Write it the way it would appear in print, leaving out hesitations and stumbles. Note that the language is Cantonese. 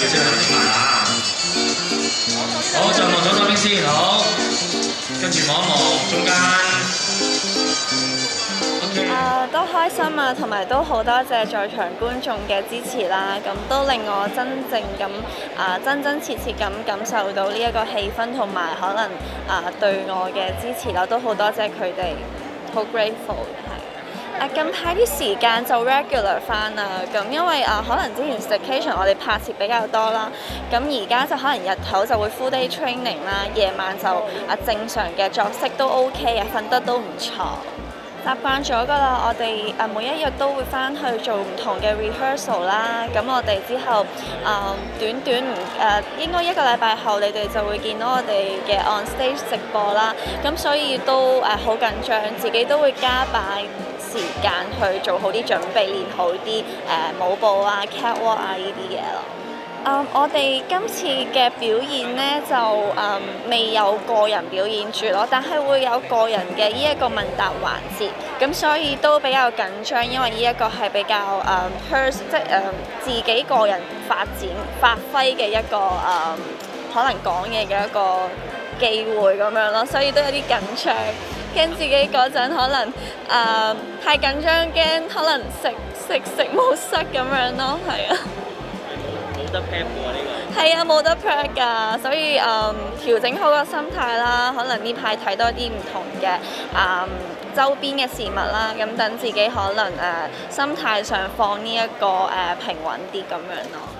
先去排啦。好，就望左手邊先，好，跟住望一望中間。 都開心啊，同埋都好多謝在場觀眾嘅支持啦，咁都令我真真切切咁感受到呢一個氣氛，同埋可能對我嘅支持啦，都好多謝佢哋，好 grateful 係。近排啲時間就 regular 翻啦，咁因為可能之前 staycation 我哋拍攝比較多啦，咁而家就可能日頭就會 full day training 啦，夜晚就正常嘅作息都 OK 啊，瞓得都唔錯。習慣咗㗎啦，我哋每一日都會翻去做唔同嘅 rehearsal 啦。咁我哋之後應該1個禮拜後，你哋就會見到我哋嘅 on stage 直播啦。咁所以都好緊張，自己都會加把時間去做好啲準備，練好啲舞步啊、catwalk 啊呢啲嘢咯。我哋今次嘅表演呢，就未有個人表演住咯，但係會有個人嘅呢一個問答環節，咁所以都比較緊張，因為呢一個係比較自己個人發揮嘅一個可能講嘢嘅一個機會咁樣咯，所以都有啲緊張，驚自己嗰陣可能太緊張，驚可能食冇塞咁樣咯，係啊。 冇得 prep 喎呢個。 係啊，冇得 prep 㗎，所以調整好個心態啦，可能呢排睇多啲唔同嘅周邊嘅事物啦，咁等自己可能心態上放呢一個平穩啲咁樣咯。